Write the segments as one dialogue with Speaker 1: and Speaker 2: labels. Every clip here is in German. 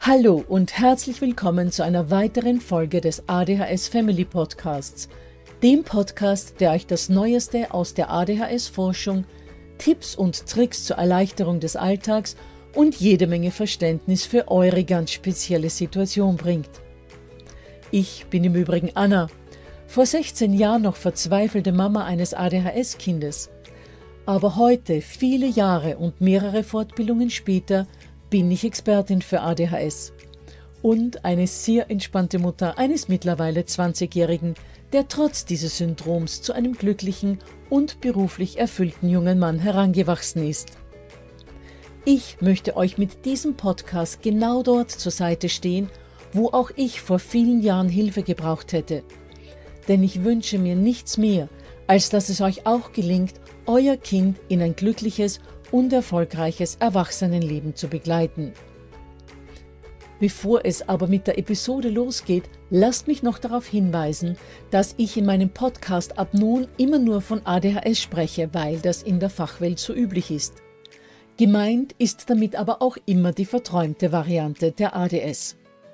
Speaker 1: Hallo und herzlich willkommen zu einer weiteren Folge des ADHS Family Podcasts, dem Podcast, der euch das Neueste aus der ADHS-Forschung, Tipps und Tricks zur Erleichterung des Alltags und jede Menge Verständnis für eure ganz spezielle Situation bringt. Ich bin im Übrigen Anna, vor 16 Jahren noch verzweifelte Mama eines ADHS-Kindes. Aber heute, viele Jahre und mehrere Fortbildungen später, bin ich Expertin für ADHS und eine sehr entspannte Mutter eines mittlerweile 20-Jährigen, der trotz dieses Syndroms zu einem glücklichen und beruflich erfüllten jungen Mann herangewachsen ist. Ich möchte euch mit diesem Podcast genau dort zur Seite stehen, wo auch ich vor vielen Jahren Hilfe gebraucht hätte. Denn ich wünsche mir nichts mehr, als dass es euch auch gelingt, euer Kind in ein glückliches und erfolgreiches Erwachsenenleben zu begleiten. Bevor es aber mit der Episode losgeht, lasst mich noch darauf hinweisen, dass ich in meinem Podcast ab nun immer nur von ADHS spreche, weil das in der Fachwelt so üblich ist. Gemeint ist damit aber auch immer die verträumte Variante der ADS.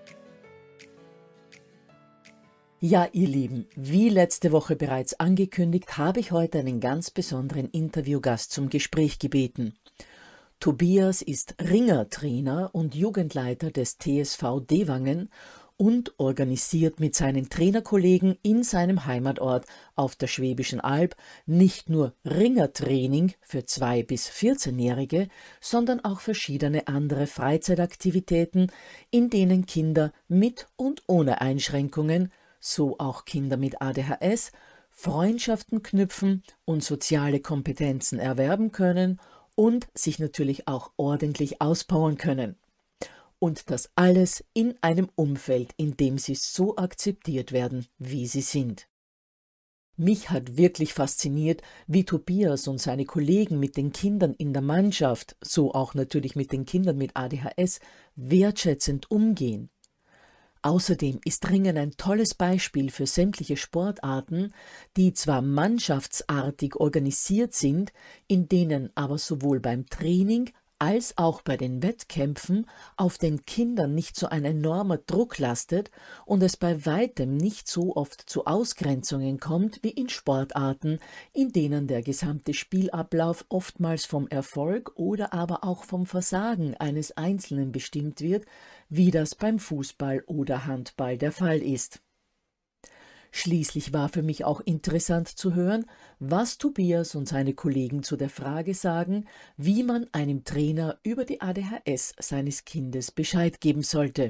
Speaker 1: Ja, ihr Lieben, wie letzte Woche bereits angekündigt, habe ich heute einen ganz besonderen Interviewgast zum Gespräch gebeten. Tobias ist Ringertrainer und Jugendleiter des TSV Dewangen und organisiert mit seinen Trainerkollegen in seinem Heimatort auf der Schwäbischen Alb nicht nur Ringertraining für 2- bis 14-Jährige, sondern auch verschiedene andere Freizeitaktivitäten, in denen Kinder mit und ohne Einschränkungen, so auch Kinder mit ADHS, Freundschaften knüpfen und soziale Kompetenzen erwerben können und sich natürlich auch ordentlich auspowern können. Und das alles in einem Umfeld, in dem sie so akzeptiert werden, wie sie sind. Mich hat wirklich fasziniert, wie Tobias und seine Kollegen mit den Kindern in der Mannschaft, so auch natürlich mit den Kindern mit ADHS, wertschätzend umgehen. Außerdem ist Ringen ein tolles Beispiel für sämtliche Sportarten, die zwar mannschaftsartig organisiert sind, in denen aber sowohl beim Training als auch bei den Wettkämpfen auf den Kindern nicht so ein enormer Druck lastet und es bei weitem nicht so oft zu Ausgrenzungen kommt wie in Sportarten, in denen der gesamte Spielablauf oftmals vom Erfolg oder aber auch vom Versagen eines Einzelnen bestimmt wird, wie das beim Fußball oder Handball der Fall ist. Schließlich war für mich auch interessant zu hören, was Tobias und seine Kollegen zu der Frage sagen, wie man einem Trainer über die ADHS seines Kindes Bescheid geben sollte.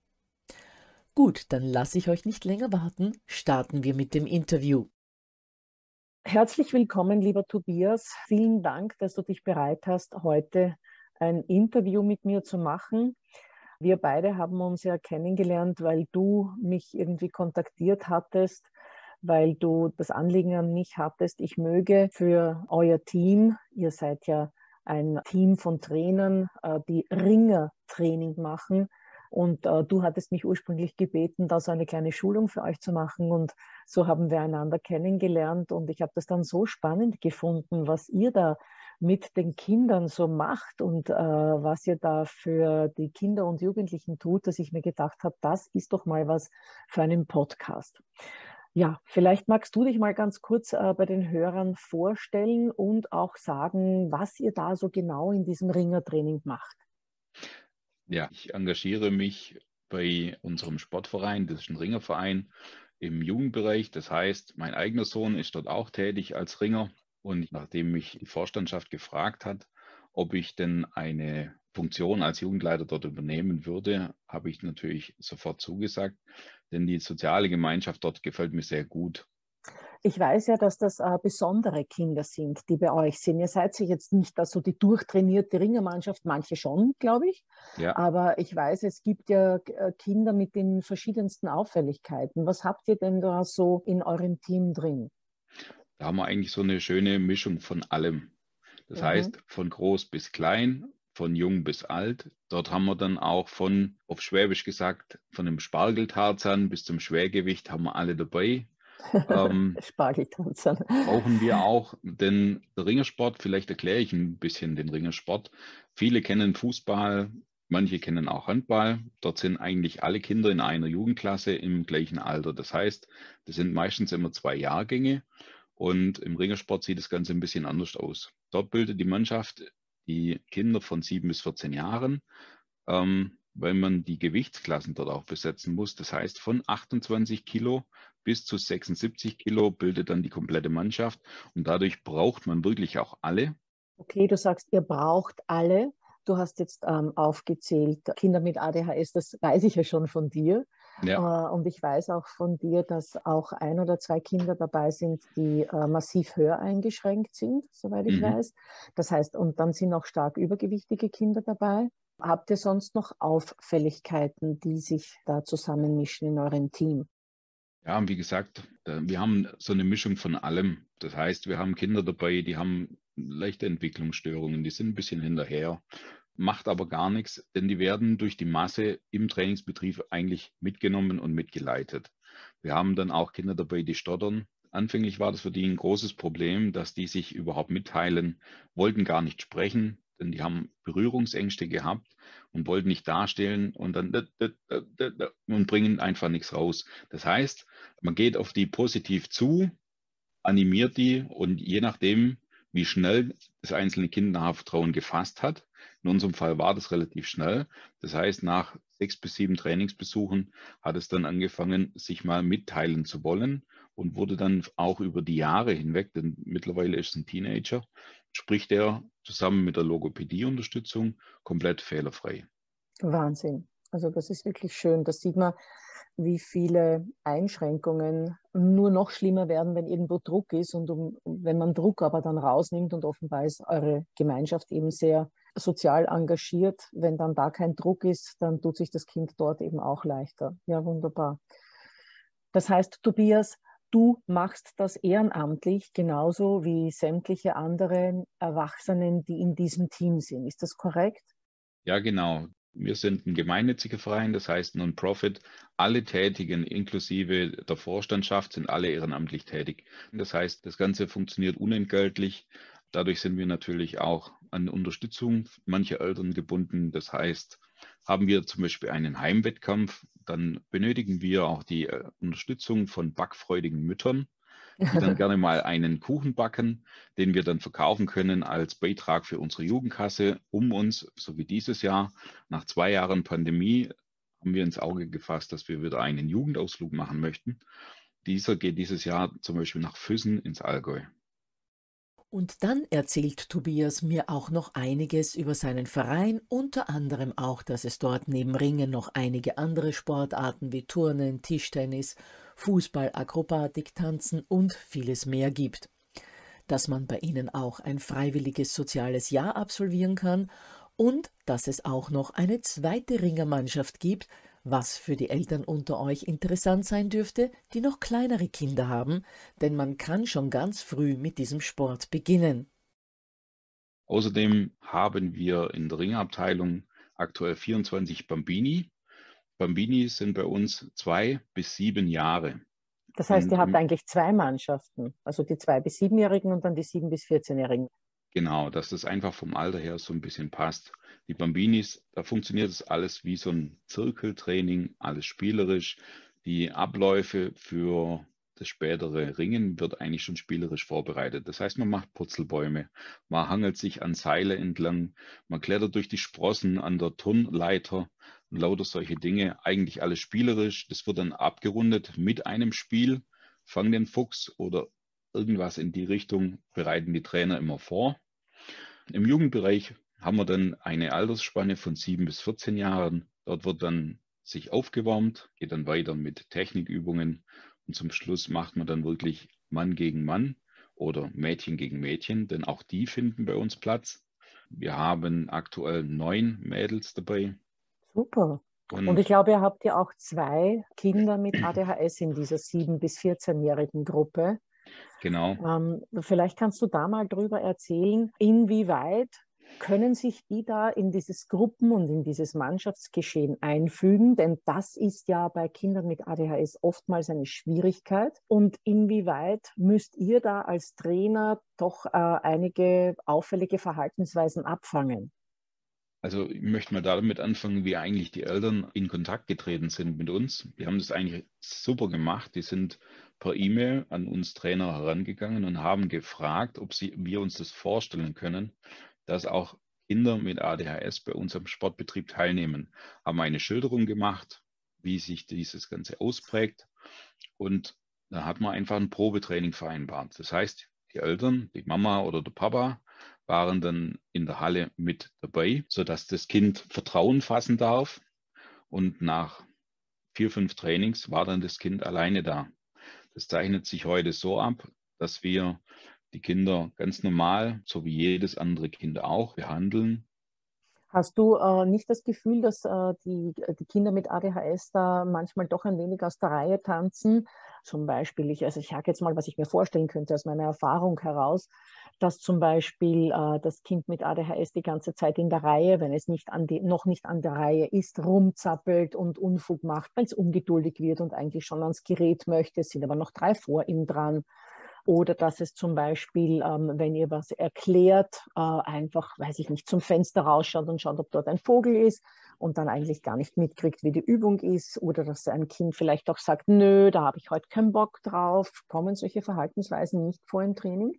Speaker 1: Gut, dann lasse ich euch nicht länger warten, starten wir mit dem Interview. Herzlich willkommen, lieber Tobias. Vielen Dank, dass du dich bereit hast, heute ein Interview mit mir zu machen. Wir beide haben uns ja kennengelernt, weil du mich irgendwie kontaktiert hattest, weil du das Anliegen an mich hattest, ich möge für euer Team, ihr seid ja ein Team von Trainern, die Ringertraining machen. Und du hattest mich ursprünglich gebeten, da so eine kleine Schulung für euch zu machen. Und so haben wir einander kennengelernt. Und ich habe das dann so spannend gefunden, was ihr da mit den Kindern so macht und was ihr da für die Kinder und Jugendlichen tut, dass ich mir gedacht habe, das ist doch mal was für einen Podcast. Ja, vielleicht magst du dich mal ganz kurz bei den Hörern vorstellen und auch sagen, was ihr da so genau in diesem Ringertraining macht.
Speaker 2: Ja, ich engagiere mich bei unserem Sportverein, das ist ein Ringerverein, im Jugendbereich. Das heißt, mein eigener Sohn ist dort auch tätig als Ringer. Und nachdem mich die Vorstandschaft gefragt hat, ob ich denn eine Funktion als Jugendleiter dort übernehmen würde, habe ich natürlich sofort zugesagt, denn die soziale Gemeinschaft dort gefällt mir sehr gut.
Speaker 1: Ich weiß ja, dass das besondere Kinder sind, die bei euch sind. Ihr seid ja jetzt nicht so die durchtrainierte Ringermannschaft, manche schon, glaube ich.
Speaker 2: Ja,
Speaker 1: Aber ich weiß, es gibt ja Kinder mit den verschiedensten Auffälligkeiten. Was habt ihr denn da so in eurem Team drin?
Speaker 2: da haben wir eigentlich so eine schöne Mischung von allem. Das
Speaker 1: Mhm.
Speaker 2: heißt, von groß bis klein, von jung bis alt. Dort haben wir dann auch von, auf Schwäbisch gesagt, von dem Spargeltarzan bis zum Schwergewicht haben wir alle dabei.
Speaker 1: Spargeltanzern.
Speaker 2: Brauchen wir auch, denn der Ringersport, vielleicht erkläre ich ein bisschen den Ringersport. Viele kennen Fußball, Manche kennen auch Handball. Dort sind eigentlich alle Kinder in einer Jugendklasse im gleichen Alter. Das heißt, das sind meistens immer 2 Jahrgänge und im Ringersport sieht das Ganze ein bisschen anders aus. Dort bildet die Mannschaft die Kinder von 7 bis 14 Jahren, weil man die Gewichtsklassen dort auch besetzen muss. Das heißt, von 28 Kilo bis zu 76 Kilo bildet dann die komplette Mannschaft und dadurch braucht man wirklich auch alle.
Speaker 1: Okay, du sagst, ihr braucht alle. Du hast jetzt aufgezählt, Kinder mit ADHS, das weiß ich ja schon von dir.
Speaker 2: Ja.
Speaker 1: Und ich weiß auch von dir, dass auch 1 oder 2 Kinder dabei sind, die massiv höher eingeschränkt sind, soweit ich
Speaker 2: Mhm.
Speaker 1: weiß. Das heißt, und dann sind auch stark übergewichtige Kinder dabei. Habt ihr sonst noch Auffälligkeiten, die sich da zusammenmischen in eurem Team?
Speaker 2: Ja, und wie gesagt, wir haben so eine Mischung von allem. Das heißt, wir haben Kinder dabei, die haben leichte Entwicklungsstörungen, die sind ein bisschen hinterher, macht aber gar nichts, denn die werden durch die Masse im Trainingsbetrieb eigentlich mitgenommen und mitgeleitet. Wir haben dann auch Kinder dabei, die stottern. Anfänglich war das für die ein großes Problem, dass die sich überhaupt mitteilen, wollten gar nicht sprechen, denn die haben Berührungsängste gehabt und wollten nicht dastehen und dann und bringen einfach nichts raus. Das heißt, man geht auf die positiv zu, animiert die und je nachdem, wie schnell das einzelne Kind Nahrvertrauen gefasst hat, in unserem Fall war das relativ schnell. Das heißt, nach 6 bis 7 Trainingsbesuchen hat es dann angefangen, sich mal mitteilen zu wollen und wurde dann auch über die Jahre hinweg, denn mittlerweile ist es ein Teenager, spricht er zusammen mit der Logopädie-Unterstützung komplett fehlerfrei.
Speaker 1: Wahnsinn. Also das ist wirklich schön. Da sieht man, wie viele Einschränkungen nur noch schlimmer werden, wenn irgendwo Druck ist und wenn man Druck aber dann rausnimmt und offenbar ist eure Gemeinschaft eben sehr sozial engagiert. Wenn dann da kein Druck ist, dann tut sich das Kind dort eben auch leichter. Ja, wunderbar. Das heißt, Tobias, du machst das ehrenamtlich genauso wie sämtliche anderen Erwachsenen, die in diesem Team sind. Ist das korrekt?
Speaker 2: Ja, genau. Wir sind ein gemeinnütziger Verein, das heißt Non-Profit. Alle Tätigen, inklusive der Vorstandschaft, sind alle ehrenamtlich tätig. Das heißt, das Ganze funktioniert unentgeltlich. Dadurch sind wir natürlich auch an Unterstützung mancher Eltern gebunden. Das heißt, haben wir zum Beispiel einen Heimwettkampf, dann benötigen wir auch die Unterstützung von backfreudigen Müttern, die dann gerne mal einen Kuchen backen, den wir dann verkaufen können als Beitrag für unsere Jugendkasse, um uns, so wie dieses Jahr, nach 2 Jahren Pandemie, haben wir ins Auge gefasst, dass wir wieder einen Jugendausflug machen möchten. Dieser geht dieses Jahr zum Beispiel nach Füssen ins Allgäu.
Speaker 1: Und dann erzählt Tobias mir auch noch einiges über seinen Verein, unter anderem auch, dass es dort neben Ringen noch einige andere Sportarten wie Turnen, Tischtennis, Fußball, Akrobatik, Tanzen und vieles mehr gibt. Dass man bei ihnen auch ein freiwilliges soziales Jahr absolvieren kann und dass es auch noch eine zweite Ringermannschaft gibt, was für die Eltern unter euch interessant sein dürfte, die noch kleinere Kinder haben, denn man kann schon ganz früh mit diesem Sport beginnen.
Speaker 2: Außerdem haben wir in der Ringabteilung aktuell 24 Bambini. Bambini sind bei uns 2 bis 7 Jahre.
Speaker 1: Das heißt,
Speaker 2: Und
Speaker 1: ihr habt eigentlich 2 Mannschaften, also die 2- bis 7-Jährigen und dann die 7- bis 14-Jährigen.
Speaker 2: genau, dass das einfach vom Alter her so ein bisschen passt. Die Bambinis, da funktioniert es alles wie so ein Zirkeltraining, alles spielerisch. Die Abläufe für das spätere Ringen wird eigentlich schon spielerisch vorbereitet. Das heißt, man macht Purzelbäume, man hangelt sich an Seile entlang, man klettert durch die Sprossen an der Turnleiter und lauter solche Dinge. Eigentlich alles spielerisch. Das wird dann abgerundet mit einem Spiel. Fang den Fuchs oder irgendwas in die Richtung bereiten die Trainer immer vor. Im Jugendbereich haben wir dann eine Altersspanne von 7 bis 14 Jahren. Dort wird dann sich aufgewärmt, geht dann weiter mit Technikübungen und zum Schluss macht man dann wirklich Mann gegen Mann oder Mädchen gegen Mädchen, denn auch die finden bei uns Platz. Wir haben aktuell 9 Mädels dabei
Speaker 1: Super. Und ich
Speaker 2: und
Speaker 1: glaube, ihr habt ja auch 2 Kinder mit ADHS in dieser 7- bis 14-jährigen Gruppe.
Speaker 2: genau.
Speaker 1: Vielleicht kannst du da mal drüber erzählen, inwieweit können sich die da in dieses Gruppen- und in dieses Mannschaftsgeschehen einfügen? Denn das ist ja bei Kindern mit ADHS oftmals eine Schwierigkeit. Und inwieweit müsst ihr da als Trainer doch einige auffällige Verhaltensweisen abfangen?
Speaker 2: Also ich möchte mal damit anfangen, wie eigentlich die Eltern in Kontakt getreten sind mit uns. Die haben das eigentlich super gemacht. Die sind per E-Mail an uns Trainer herangegangen und haben gefragt, ob wir uns das vorstellen können, dass auch Kinder mit ADHS bei unserem Sportbetrieb teilnehmen. Haben eine Schilderung gemacht, wie sich dieses Ganze ausprägt. Und da hat man einfach ein Probetraining vereinbart. Das heißt, die Eltern, die Mama oder der Papa, waren dann in der Halle mit dabei, sodass das Kind Vertrauen fassen darf. Und nach 4, 5 Trainings war dann das Kind alleine da. Das zeichnet sich heute so ab, dass wir die Kinder ganz normal, so wie jedes andere Kind auch, behandeln.
Speaker 1: Hast du nicht das Gefühl, dass die Kinder mit ADHS da manchmal doch ein wenig aus der Reihe tanzen? Zum Beispiel, also ich sage jetzt mal, was ich mir vorstellen könnte aus meiner Erfahrung heraus, dass zum Beispiel das Kind mit ADHS die ganze Zeit in der Reihe, wenn es noch nicht an der Reihe ist, rumzappelt und Unfug macht, weil es ungeduldig wird und eigentlich schon ans Gerät möchte, es sind aber noch 3 vor ihm dran. Oder dass es zum Beispiel, wenn ihr was erklärt, einfach, weiß ich nicht, zum Fenster rausschaut und schaut, ob dort ein Vogel ist und dann eigentlich gar nicht mitkriegt, wie die Übung ist. Oder dass ein Kind vielleicht auch sagt, nö, da habe ich heute keinen Bock drauf. Kommen solche Verhaltensweisen nicht vor im Training?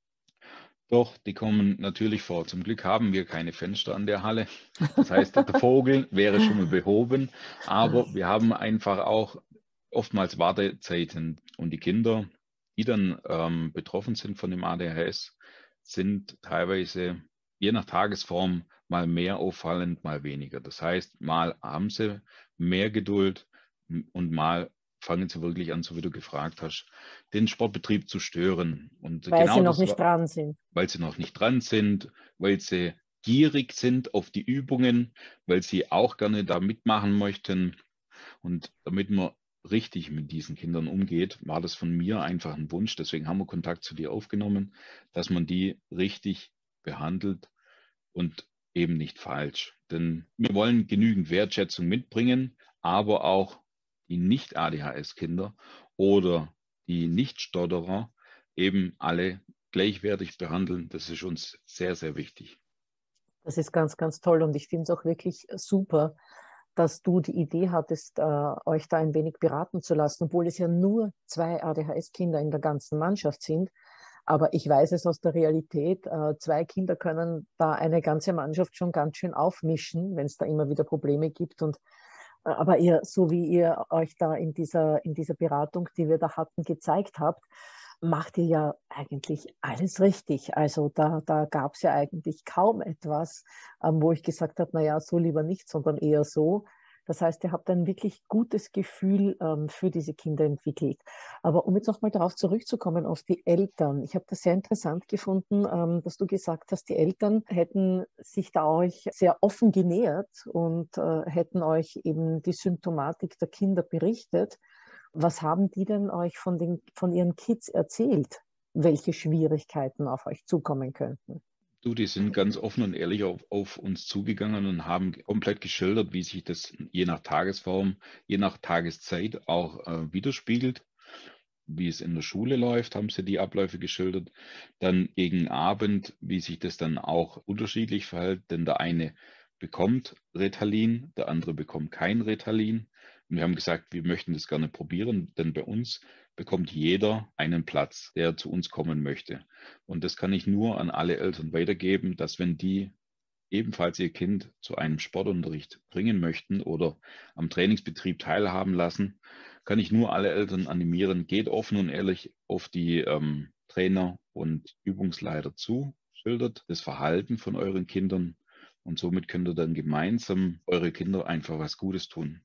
Speaker 2: Doch, die kommen natürlich vor. Zum Glück haben wir keine Fenster an der Halle. Das heißt, der Vogel wäre schon mal behoben, aber wir haben einfach auch oftmals Wartezeiten und die Kinder, die dann betroffen sind von dem ADHS, sind teilweise je nach Tagesform mal mehr auffallend, mal weniger. Das heißt, mal haben sie mehr Geduld und mal fangen sie wirklich an, so wie du gefragt hast, den Sportbetrieb zu stören. Und
Speaker 1: Weil sie
Speaker 2: genau
Speaker 1: noch
Speaker 2: das
Speaker 1: nicht
Speaker 2: war,
Speaker 1: dran sind.
Speaker 2: weil sie noch nicht dran sind, weil sie gierig sind auf die Übungen, weil sie auch gerne da mitmachen möchten. Und damit man richtig mit diesen Kindern umgeht, war das von mir einfach ein Wunsch. Deswegen haben wir Kontakt zu dir aufgenommen, dass man die richtig behandelt und eben nicht falsch. Denn wir wollen genügend Wertschätzung mitbringen, aber auch die Nicht-ADHS-Kinder oder die Nicht-Stotterer eben alle gleichwertig behandeln. Das ist uns sehr, sehr wichtig.
Speaker 1: Das ist ganz, ganz toll und ich finde es auch wirklich super, dass du die Idee hattest, euch da ein wenig beraten zu lassen, obwohl es ja nur 2 ADHS-Kinder in der ganzen Mannschaft sind. Aber ich weiß es aus der Realität, 2 Kinder können da eine ganze Mannschaft schon ganz schön aufmischen, wenn es da immer wieder Probleme gibt. Und aber ihr, so wie ihr euch da in dieser Beratung, die wir da hatten, gezeigt habt, macht ihr ja eigentlich alles richtig. Also da gab es ja eigentlich kaum etwas, wo ich gesagt habe, naja, so lieber nicht, sondern eher so. Das heißt, ihr habt ein wirklich gutes Gefühl für diese Kinder entwickelt. Aber um jetzt nochmal darauf zurückzukommen, auf die Eltern. Ich habe das sehr interessant gefunden, dass du gesagt hast, die Eltern hätten sich da euch sehr offen genähert und hätten euch eben die Symptomatik der Kinder berichtet. Was haben die denn euch von ihren Kids erzählt, welche Schwierigkeiten auf euch zukommen könnten?
Speaker 2: Du, die sind ganz offen und ehrlich auf uns zugegangen und haben komplett geschildert, wie sich das je nach Tagesform, je nach Tageszeit auch widerspiegelt. Wie es in der Schule läuft, haben sie die Abläufe geschildert. Dann gegen Abend, wie sich das dann auch unterschiedlich verhält, denn der eine bekommt Ritalin, der andere bekommt kein Ritalin. Und wir haben gesagt, wir möchten das gerne probieren, denn bei uns bekommt jeder einen Platz, der zu uns kommen möchte. Und das kann ich nur an alle Eltern weitergeben, dass wenn die ebenfalls ihr Kind zu einem Sportunterricht bringen möchten oder am Trainingsbetrieb teilhaben lassen, kann ich nur alle Eltern animieren, geht offen und ehrlich auf die Trainer und Übungsleiter zu, schildert das Verhalten von euren Kindern und somit könnt ihr dann gemeinsam eure Kinder einfach was Gutes tun.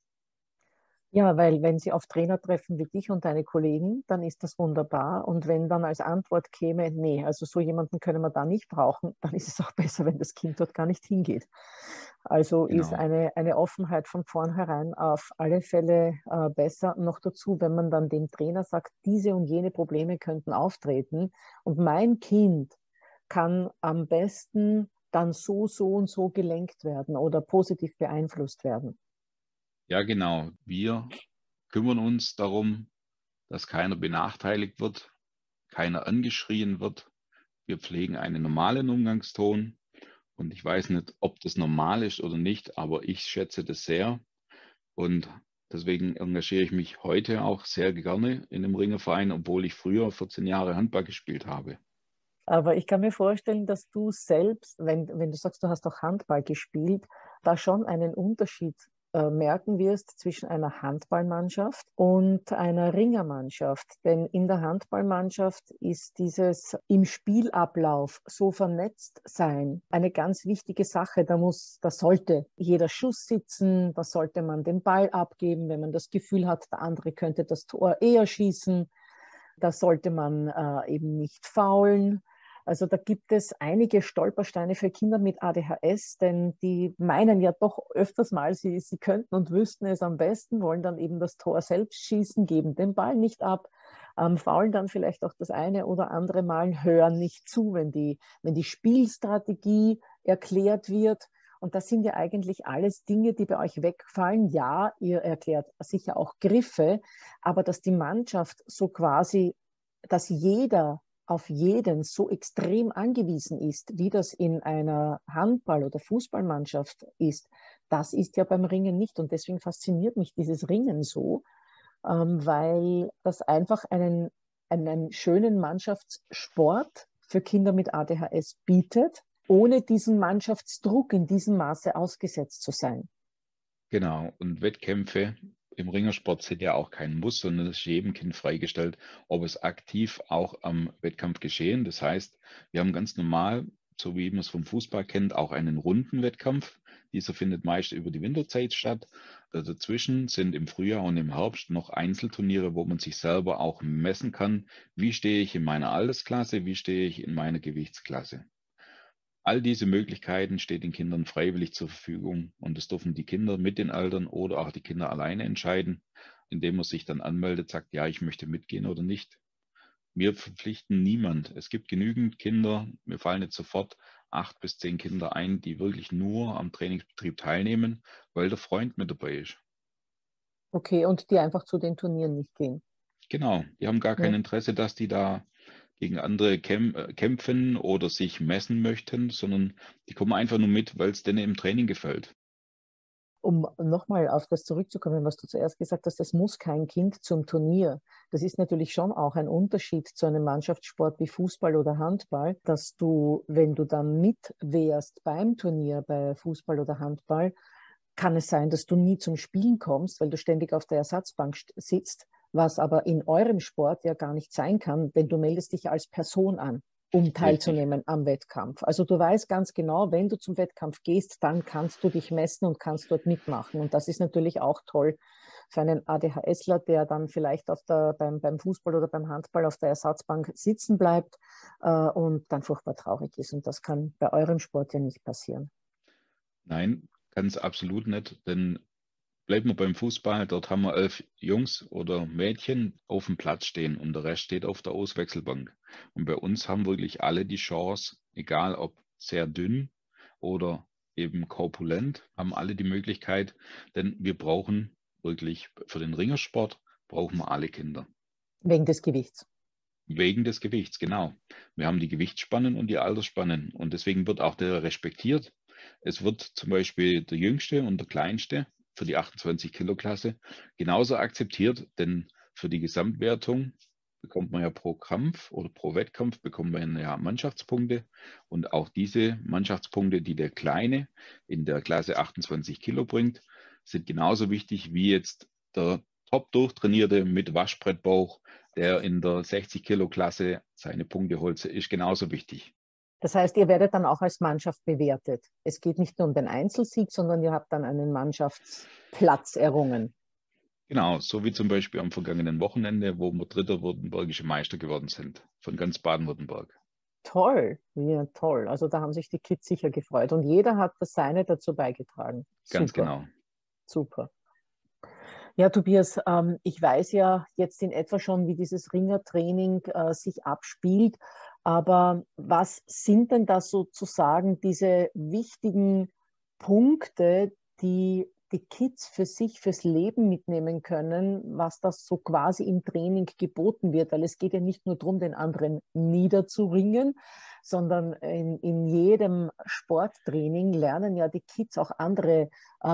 Speaker 1: Ja, weil wenn sie auf Trainer treffen wie dich und deine Kollegen, dann ist das wunderbar. Und wenn dann als Antwort käme, nee, also so jemanden können wir da nicht brauchen, dann ist es auch besser, wenn das Kind dort gar nicht hingeht. Also ist
Speaker 2: Genau.
Speaker 1: eine Offenheit von vornherein auf alle Fälle besser. Noch dazu, wenn man dann dem Trainer sagt, diese und jene Probleme könnten auftreten und mein Kind kann am besten dann so, so und so gelenkt werden oder positiv beeinflusst werden.
Speaker 2: Ja, genau. Wir kümmern uns darum, dass keiner benachteiligt wird, keiner angeschrien wird. Wir pflegen einen normalen Umgangston Und ich weiß nicht, ob das normal ist oder nicht, aber ich schätze das sehr. Und deswegen engagiere ich mich heute auch sehr gerne in einem Ringerverein, obwohl ich früher 14 Jahre Handball gespielt habe.
Speaker 1: Aber ich kann mir vorstellen, dass du selbst, wenn du sagst, du hast auch Handball gespielt, da schon einen Unterschied merken wirst zwischen einer Handballmannschaft und einer Ringermannschaft. Denn in der Handballmannschaft ist dieses im Spielablauf so vernetzt sein eine ganz wichtige Sache. Da sollte jeder Schuss sitzen, da sollte man den Ball abgeben, wenn man das Gefühl hat, der andere könnte das Tor eher schießen. Da sollte man eben nicht faulen. Also da gibt es einige Stolpersteine für Kinder mit ADHS, denn die meinen ja doch öfters mal, sie könnten und wüssten es am besten, wollen dann eben das Tor selbst schießen, geben den Ball nicht ab, faulen dann vielleicht auch das eine oder andere Mal, hören nicht zu, wenn die Spielstrategie erklärt wird. Und das sind ja eigentlich alles Dinge, die bei euch wegfallen. Ja, ihr erklärt sicher auch Griffe, aber dass die Mannschaft so quasi, dass jeder auf jeden so extrem angewiesen ist, wie das in einer Handball- oder Fußballmannschaft ist, das ist ja beim Ringen nicht. Und deswegen fasziniert mich dieses Ringen so, weil das einfach einen schönen Mannschaftssport für Kinder mit ADHS bietet, ohne diesen Mannschaftsdruck in diesem Maße ausgesetzt zu sein.
Speaker 2: Genau, und Wettkämpfe im Ringersport sind ja auch kein Muss, sondern es ist jedem Kind freigestellt, ob es aktiv auch am Wettkampf geschehen. Das heißt, wir haben ganz normal, so wie man es vom Fußball kennt, auch einen runden Wettkampf. Dieser findet meist über die Winterzeit statt. Dazwischen sind im Frühjahr und im Herbst noch Einzelturniere, wo man sich selber auch messen kann, wie stehe ich in meiner Altersklasse, wie stehe ich in meiner Gewichtsklasse. All diese Möglichkeiten stehen den Kindern freiwillig zur Verfügung und das dürfen die Kinder mit den Eltern oder auch die Kinder alleine entscheiden, indem man sich dann anmeldet, sagt, ja, ich möchte mitgehen oder nicht. Wir verpflichten niemand. Es gibt genügend Kinder, mir fallen jetzt sofort 8 bis 10 Kinder ein, die wirklich nur am Trainingsbetrieb teilnehmen, weil der Freund mit dabei ist.
Speaker 1: Okay, und die einfach zu den Turnieren nicht gehen.
Speaker 2: Genau, die haben gar kein
Speaker 1: Ja.
Speaker 2: Interesse, dass die da gegen andere kämpfen oder sich messen möchten, sondern die kommen einfach nur mit, weil es denen im Training gefällt.
Speaker 1: Um nochmal auf das zurückzukommen, was du zuerst gesagt hast, es muss kein Kind zum Turnier. Das ist natürlich schon auch ein Unterschied zu einem Mannschaftssport wie Fußball oder Handball, dass du, wenn du dann mitwehrst beim Turnier bei Fußball oder Handball, kann es sein, dass du nie zum Spielen kommst, weil du ständig auf der Ersatzbank sitzt, was aber in eurem Sport ja gar nicht sein kann, denn du meldest dich als Person an, um
Speaker 2: Richtig.
Speaker 1: teilzunehmen am Wettkampf. Also du weißt ganz genau, wenn du zum Wettkampf gehst, dann kannst du dich messen und kannst dort mitmachen. Und das ist natürlich auch toll für einen ADHSler, der dann vielleicht beim Fußball oder beim Handball auf der Ersatzbank sitzen bleibt und dann furchtbar traurig ist. Und das kann bei eurem Sport ja nicht passieren.
Speaker 2: Nein, kann es absolut nicht, denn bleiben wir beim Fußball, dort haben wir 11 Jungs oder Mädchen auf dem Platz stehen und der Rest steht auf der Auswechselbank. Und bei uns haben wirklich alle die Chance, egal ob sehr dünn oder eben korpulent, haben alle die Möglichkeit, denn wir brauchen wirklich für den Ringersport, brauchen wir alle Kinder.
Speaker 1: Wegen des Gewichts.
Speaker 2: Wegen des Gewichts, genau. Wir haben die Gewichtsspannen und die Altersspannen und deswegen wird auch der respektiert. Es wird zum Beispiel der Jüngste und der Kleinste für die 28 Kilo Klasse genauso akzeptiert, denn für die Gesamtwertung bekommt man ja pro Kampf oder pro Wettkampf bekommt man ja Mannschaftspunkte und auch diese Mannschaftspunkte, die der Kleine in der Klasse 28 Kilo bringt, sind genauso wichtig wie jetzt der top durchtrainierte mit Waschbrettbauch, der in der 60 Kilo Klasse seine Punkte holt, ist genauso wichtig.
Speaker 1: Das heißt, ihr werdet dann auch als Mannschaft bewertet. Es geht nicht nur um den Einzelsieg, sondern ihr habt dann einen Mannschaftsplatz errungen.
Speaker 2: Genau, so wie zum Beispiel am vergangenen Wochenende, wo wir dritter württembergische Meister geworden sind, von ganz Baden-Württemberg.
Speaker 1: Toll, ja, toll. Also da haben sich die Kids sicher gefreut und jeder hat das Seine dazu beigetragen.
Speaker 2: Ganz
Speaker 1: Super,
Speaker 2: genau.
Speaker 1: super. Ja, Tobias, ich weiß ja jetzt in etwa schon, wie dieses Ringertraining sich abspielt, aber was sind denn da sozusagen diese wichtigen Punkte, die die Kids für sich, fürs Leben mitnehmen können, was das so quasi im Training geboten wird. Weil es geht ja nicht nur darum, den anderen niederzuringen, sondern in jedem Sporttraining lernen ja die Kids auch andere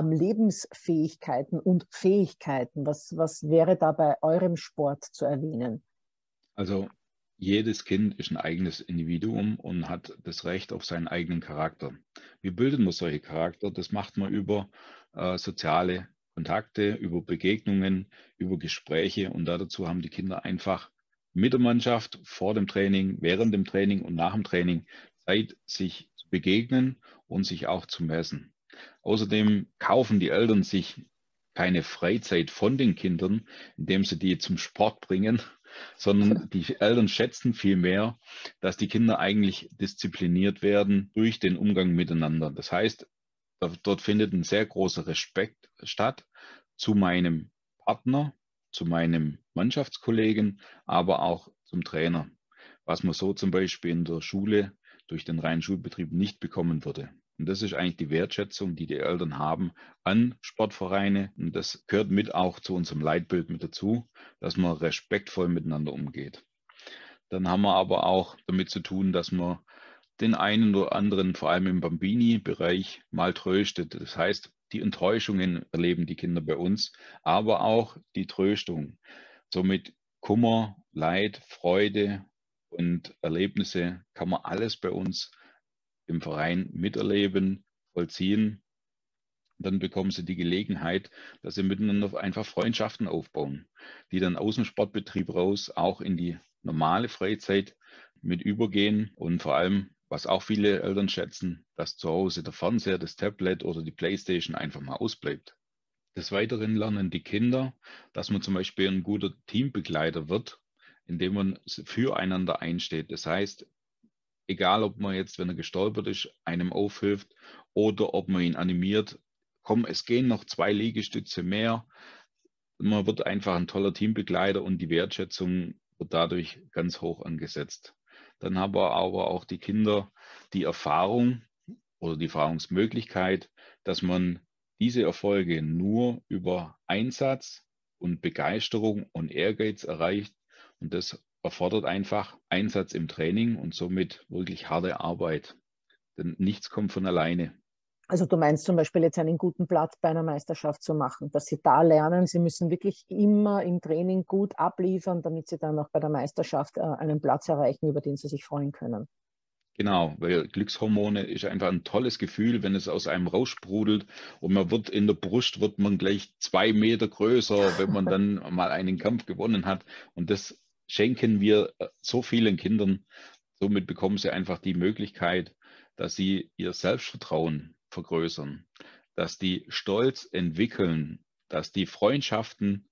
Speaker 1: Lebensfähigkeiten und Fähigkeiten. Was wäre da bei eurem Sport zu erwähnen?
Speaker 2: Also jedes Kind ist ein eigenes Individuum und hat das Recht auf seinen eigenen Charakter. Wie bildet man solche Charakter? Das macht man über soziale Kontakte, über Begegnungen, über Gespräche und dazu haben die Kinder einfach mit der Mannschaft vor dem Training, während dem Training und nach dem Training Zeit, sich zu begegnen und sich auch zu messen. Außerdem kaufen die Eltern sich keine Freizeit von den Kindern, indem sie die zum Sport bringen, sondern die Eltern schätzen vielmehr, dass die Kinder eigentlich diszipliniert werden durch den Umgang miteinander. Das heißt, dort findet ein sehr großer Respekt statt zu meinem Partner, zu meinem Mannschaftskollegen, aber auch zum Trainer, was man so zum Beispiel in der Schule durch den reinen Schulbetrieb nicht bekommen würde. Und das ist eigentlich die Wertschätzung, die die Eltern haben an Sportvereine. Und das gehört mit auch zu unserem Leitbild mit dazu, dass man respektvoll miteinander umgeht. Dann haben wir aber auch damit zu tun, dass man den einen oder anderen, vor allem im Bambini-Bereich, mal tröstet. Das heißt, die Enttäuschungen erleben die Kinder bei uns, aber auch die Tröstung. Somit Kummer, Leid, Freude und Erlebnisse kann man alles bei uns im Verein miterleben, vollziehen. Dann bekommen sie die Gelegenheit, dass sie miteinander einfach Freundschaften aufbauen, die dann aus dem Sportbetrieb raus auch in die normale Freizeit mit übergehen und vor allem, was auch viele Eltern schätzen, dass zu Hause der Fernseher, das Tablet oder die Playstation einfach mal ausbleibt. Des Weiteren lernen die Kinder, dass man zum Beispiel ein guter Teambegleiter wird, indem man füreinander einsteht. Das heißt, egal ob man jetzt, wenn er gestolpert ist, einem aufhilft oder ob man ihn animiert, komm, es gehen noch 2 Liegestütze mehr. Man wird einfach ein toller Teambegleiter und die Wertschätzung wird dadurch ganz hoch angesetzt. Dann haben wir aber auch die Kinder die Erfahrung oder die Erfahrungsmöglichkeit, dass man diese Erfolge nur über Einsatz und Begeisterung und Ehrgeiz erreicht. Und das erfordert einfach Einsatz im Training und somit wirklich harte Arbeit. Denn nichts kommt von alleine.
Speaker 1: Also du meinst zum Beispiel jetzt einen guten Platz bei einer Meisterschaft zu machen, dass sie da lernen, sie müssen wirklich immer im Training gut abliefern, damit sie dann auch bei der Meisterschaft einen Platz erreichen, über den sie sich freuen können.
Speaker 2: Genau, weil Glückshormone ist einfach ein tolles Gefühl, wenn es aus einem raussprudelt und man wird in der Brust, wird man gleich 2 Meter größer, wenn man dann mal einen Kampf gewonnen hat. Und das schenken wir so vielen Kindern. Somit bekommen sie einfach die Möglichkeit, dass sie ihr Selbstvertrauen vergrößern, dass die Stolz entwickeln, dass die Freundschaften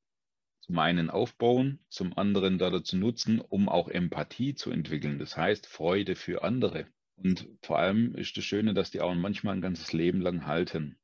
Speaker 2: zum einen aufbauen, zum anderen dazu nutzen, um auch Empathie zu entwickeln. Das heißt Freude für andere. Und vor allem ist das Schöne, dass die auch manchmal ein ganzes Leben lang halten.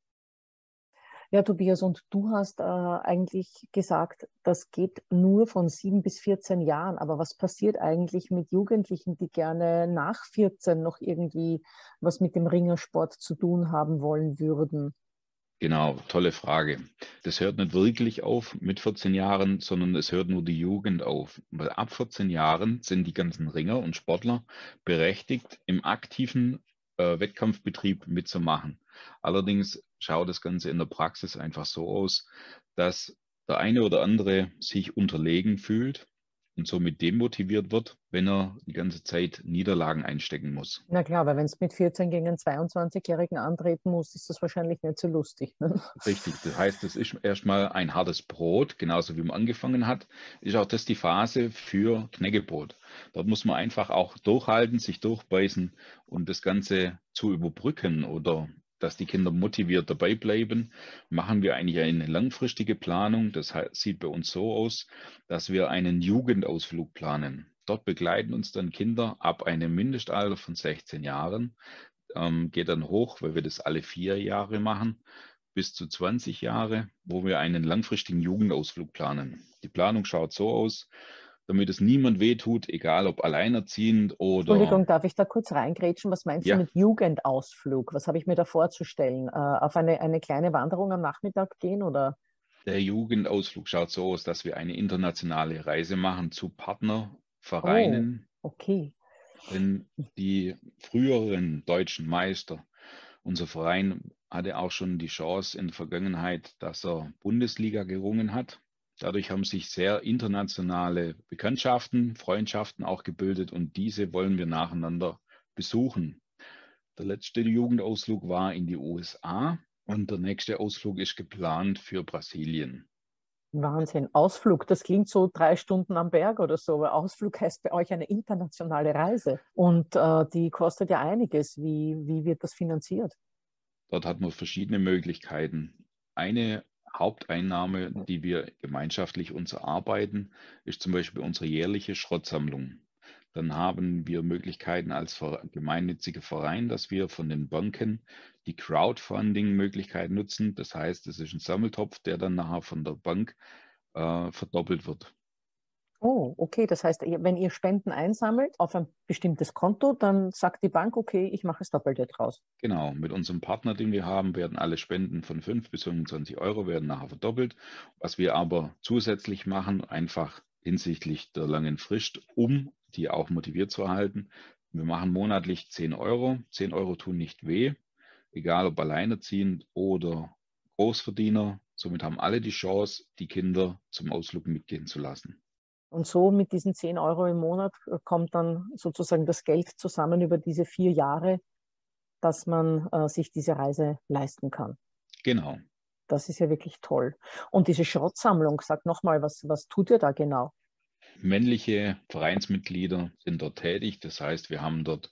Speaker 1: Ja, Tobias, und du hast eigentlich gesagt, das geht nur von 7 bis 14 Jahren. Aber was passiert eigentlich mit Jugendlichen, die gerne nach 14 noch irgendwie was mit dem Ringersport zu tun haben wollen würden?
Speaker 2: Genau, tolle Frage. Das hört nicht wirklich auf mit 14 Jahren, sondern es hört nur die Jugend auf. Weil ab 14 Jahren sind die ganzen Ringer und Sportler berechtigt, im aktiven Wettkampfbetrieb mitzumachen. Allerdings schaut das Ganze in der Praxis einfach so aus, dass der eine oder andere sich unterlegen fühlt und somit demotiviert wird, wenn er die ganze Zeit Niederlagen einstecken muss.
Speaker 1: Na klar, weil wenn es mit 14 gegen einen 22-Jährigen antreten muss, ist das wahrscheinlich nicht so lustig. Ne?
Speaker 2: Richtig, das heißt, es ist erstmal ein hartes Brot, genauso wie man angefangen hat, ist auch das die Phase für Knäckebrot. Dort muss man einfach auch durchhalten, sich durchbeißen und das Ganze zu überbrücken oder dass die Kinder motiviert dabei bleiben, machen wir eigentlich eine langfristige Planung. Das sieht bei uns so aus, dass wir einen Jugendausflug planen. Dort begleiten uns dann Kinder ab einem Mindestalter von 16 Jahren, geht dann hoch, weil wir das alle 4 Jahre machen bis zu 20 Jahre, wo wir einen langfristigen Jugendausflug planen. Die Planung schaut so aus: damit es niemand wehtut, egal ob alleinerziehend oder
Speaker 1: Entschuldigung, darf ich da kurz reingrätschen? Was meinst du
Speaker 2: ja,
Speaker 1: mit Jugendausflug? Was habe ich mir da vorzustellen? Auf eine kleine Wanderung am Nachmittag gehen oder?
Speaker 2: der Jugendausflug schaut so aus, dass wir eine internationale Reise machen zu
Speaker 1: Oh,
Speaker 2: Partnervereinen,
Speaker 1: okay.
Speaker 2: denn die früheren deutschen Meister, unser Verein hatte auch schon die Chance in der Vergangenheit, dass er Bundesliga gerungen hat. Dadurch haben sich sehr internationale Bekanntschaften, Freundschaften auch gebildet und diese wollen wir nacheinander besuchen. Der letzte Jugendausflug war in die USA und der nächste Ausflug ist geplant für Brasilien.
Speaker 1: Wahnsinn. Ausflug, das klingt so 3 Stunden am Berg oder so, aber Ausflug heißt bei euch eine internationale Reise. Und die kostet ja einiges. Wie wird das finanziert?
Speaker 2: Dort hat man verschiedene Möglichkeiten. Eine Haupteinnahme, die wir gemeinschaftlich uns erarbeiten, ist zum Beispiel unsere jährliche Schrottsammlung. Dann haben wir Möglichkeiten als gemeinnütziger Verein, dass wir von den Banken die Crowdfunding-Möglichkeit nutzen. Das heißt, es ist ein Sammeltopf, der dann nachher von der Bank verdoppelt wird.
Speaker 1: Oh, okay. Das heißt, wenn ihr Spenden einsammelt auf ein bestimmtes Konto, dann sagt die Bank, okay, ich mache das Doppelte draus.
Speaker 2: Genau, mit unserem Partner, den wir haben, werden alle Spenden von 5 bis 25 Euro werden nachher verdoppelt. Was wir aber zusätzlich machen, einfach hinsichtlich der langen Frist, um die auch motiviert zu erhalten. Wir machen monatlich 10 Euro. 10 Euro tun nicht weh, egal ob alleinerziehend oder Großverdiener. Somit haben alle die Chance, die Kinder zum Ausflug mitgehen zu lassen.
Speaker 1: Und so mit diesen 10 Euro im Monat kommt dann sozusagen das Geld zusammen über diese 4 Jahre, dass man sich diese Reise leisten kann.
Speaker 2: Genau.
Speaker 1: Das ist ja wirklich toll. Und diese Schrottsammlung, sag nochmal, was tut ihr da genau?
Speaker 2: Männliche Vereinsmitglieder sind dort tätig. Das heißt, wir haben dort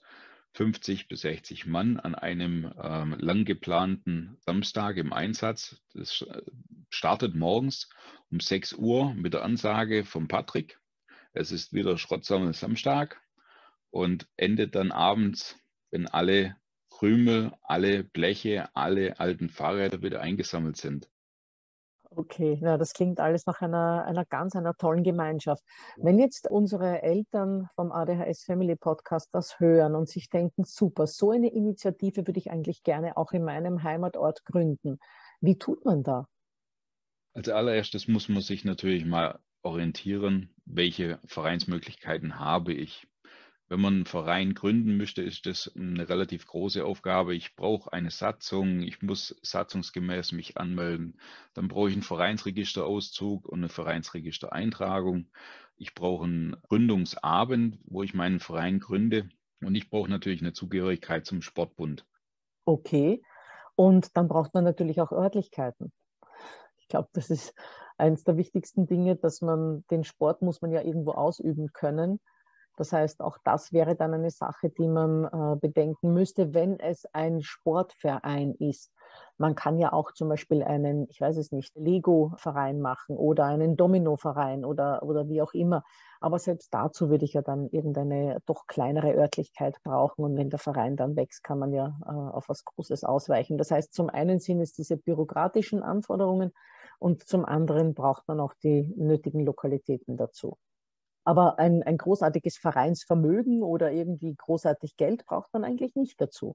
Speaker 2: 50 bis 60 Mann an einem lang geplanten Samstag im Einsatz. Das startet morgens um 6 Uhr mit der Ansage von Patrick. Es ist wieder Schrottsammel Samstag und endet dann abends, wenn alle Krümel, alle Bleche, alle alten Fahrräder wieder eingesammelt sind.
Speaker 1: Okay, na, das klingt alles nach einer tollen Gemeinschaft. Wenn jetzt unsere Eltern vom ADHS Family Podcast das hören und sich denken, super, so eine Initiative würde ich eigentlich gerne auch in meinem Heimatort gründen. Wie tut man da?
Speaker 2: Als allererstes muss man sich natürlich mal orientieren, welche Vereinsmöglichkeiten habe ich. Wenn man einen Verein gründen möchte, ist das eine relativ große Aufgabe. Ich brauche eine Satzung, ich muss satzungsgemäß mich anmelden. Dann brauche ich einen Vereinsregisterauszug und eine Vereinsregistereintragung. Ich brauche einen Gründungsabend, wo ich meinen Verein gründe. Und ich brauche natürlich eine Zugehörigkeit zum Sportbund.
Speaker 1: Okay, und dann braucht man natürlich auch Örtlichkeiten. Ich glaube, das ist eines der wichtigsten Dinge, dass man den Sport muss man ja irgendwo ausüben können. Das heißt, auch das wäre dann eine Sache, die man bedenken müsste, wenn es ein Sportverein ist. Man kann ja auch zum Beispiel einen, ich weiß es nicht, Lego-Verein machen oder einen Domino-Verein oder wie auch immer. Aber selbst dazu würde ich ja dann irgendeine doch kleinere Örtlichkeit brauchen. Und wenn der Verein dann wächst, kann man ja auf was Großes ausweichen. Das heißt, zum einen sind es diese bürokratischen Anforderungen und zum anderen braucht man auch die nötigen Lokalitäten dazu. Aber ein großartiges Vereinsvermögen oder irgendwie großartig Geld braucht man eigentlich nicht dazu.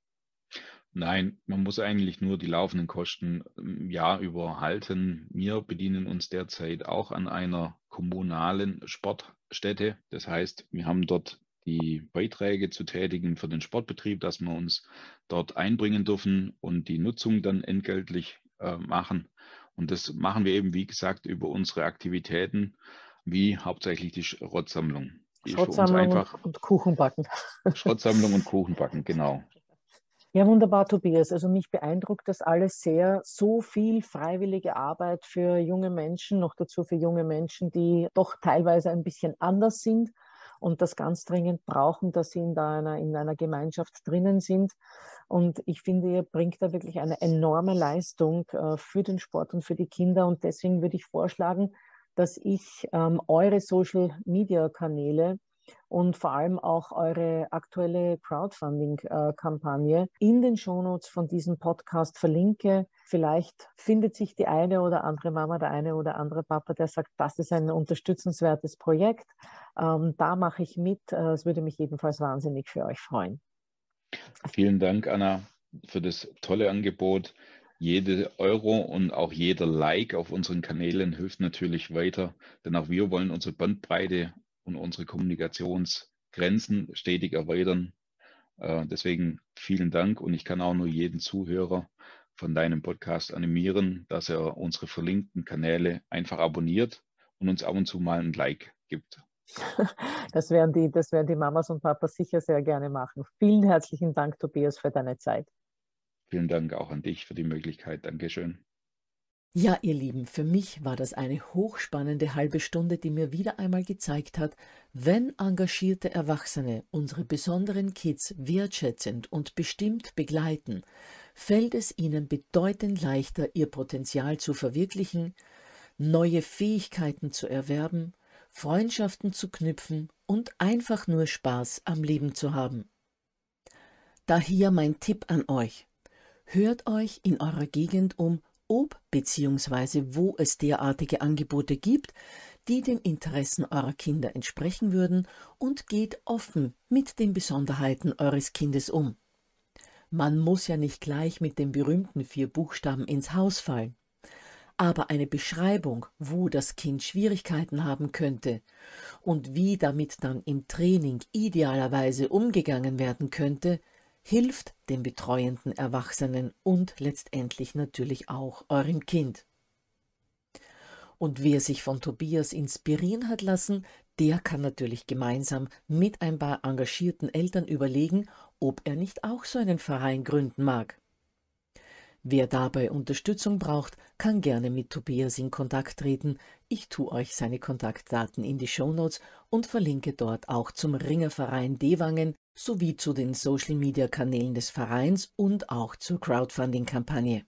Speaker 2: Nein, man muss eigentlich nur die laufenden Kosten im Jahr über halten. Wir bedienen uns derzeit auch an einer kommunalen Sportstätte. Das heißt, wir haben dort die Beiträge zu tätigen für den Sportbetrieb, dass wir uns dort einbringen dürfen und die Nutzung dann entgeltlich machen. Und das machen wir eben, wie gesagt, über unsere Aktivitäten, wie hauptsächlich die Schrottsammlung. Die ist für uns
Speaker 1: Schrottsammlung
Speaker 2: einfach
Speaker 1: und Kuchen backen.
Speaker 2: Schrottsammlung und Kuchenbacken, genau.
Speaker 1: Ja, wunderbar, Tobias. Also mich beeindruckt das alles sehr. So viel freiwillige Arbeit für junge Menschen, noch dazu für junge Menschen, die doch teilweise ein bisschen anders sind und das ganz dringend brauchen, dass sie in einer Gemeinschaft drinnen sind. Und ich finde, ihr bringt da wirklich eine enorme Leistung für den Sport und für die Kinder. Und deswegen würde ich vorschlagen, dass ich eure Social-Media-Kanäle und vor allem auch eure aktuelle Crowdfunding-Kampagne in den Shownotes von diesem Podcast verlinke.
Speaker 3: Vielleicht findet sich die eine oder andere Mama, der eine oder andere Papa, der sagt, das ist ein unterstützenswertes Projekt. Da mache ich mit. Es würde mich jedenfalls wahnsinnig für euch freuen.
Speaker 2: Vielen Dank, Anna, für das tolle Angebot. Jede Euro und auch jeder Like auf unseren Kanälen hilft natürlich weiter, denn auch wir wollen unsere Bandbreite und unsere Kommunikationsgrenzen stetig erweitern. Deswegen vielen Dank und ich kann auch nur jeden Zuhörer von deinem Podcast animieren, dass er unsere verlinkten Kanäle einfach abonniert und uns ab und zu mal ein Like gibt.
Speaker 3: Das werden die Mamas und Papas sicher sehr gerne machen. Vielen herzlichen Dank, Tobias, für deine Zeit.
Speaker 2: Vielen Dank auch an dich für die Möglichkeit. Dankeschön.
Speaker 1: Ja, ihr Lieben, für mich war das eine hochspannende halbe Stunde, die mir wieder einmal gezeigt hat, wenn engagierte Erwachsene unsere besonderen Kids wertschätzend und bestimmt begleiten, fällt es ihnen bedeutend leichter, ihr Potenzial zu verwirklichen, neue Fähigkeiten zu erwerben, Freundschaften zu knüpfen und einfach nur Spaß am Leben zu haben. Daher mein Tipp an euch. Hört euch in eurer Gegend um, ob bzw. wo es derartige Angebote gibt, die den Interessen eurer Kinder entsprechen würden, und geht offen mit den Besonderheiten eures Kindes um. Man muss ja nicht gleich mit den berühmten 4 Buchstaben ins Haus fallen. Aber eine Beschreibung, wo das Kind Schwierigkeiten haben könnte und wie damit dann im Training idealerweise umgegangen werden könnte, hilft den betreuenden Erwachsenen und letztendlich natürlich auch eurem Kind. Und wer sich von Tobias inspirieren hat lassen, der kann natürlich gemeinsam mit ein paar engagierten Eltern überlegen, ob er nicht auch so einen Verein gründen mag. Wer dabei Unterstützung braucht, kann gerne mit Tobias in Kontakt treten. Ich tue euch seine Kontaktdaten in die Shownotes und verlinke dort auch zum Ringerverein Dewangen sowie zu den Social-Media-Kanälen des Vereins und auch zur Crowdfunding-Kampagne.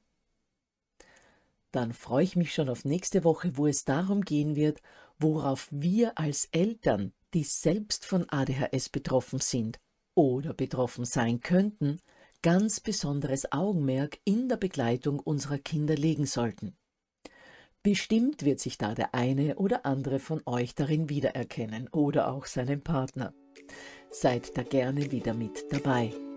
Speaker 1: Dann freue ich mich schon auf nächste Woche, wo es darum gehen wird, worauf wir als Eltern, die selbst von ADHS betroffen sind oder betroffen sein könnten, ganz besonderes Augenmerk in der Begleitung unserer Kinder legen sollten. Bestimmt wird sich da der eine oder andere von euch darin wiedererkennen oder auch seinen Partner. Seid da gerne wieder mit dabei.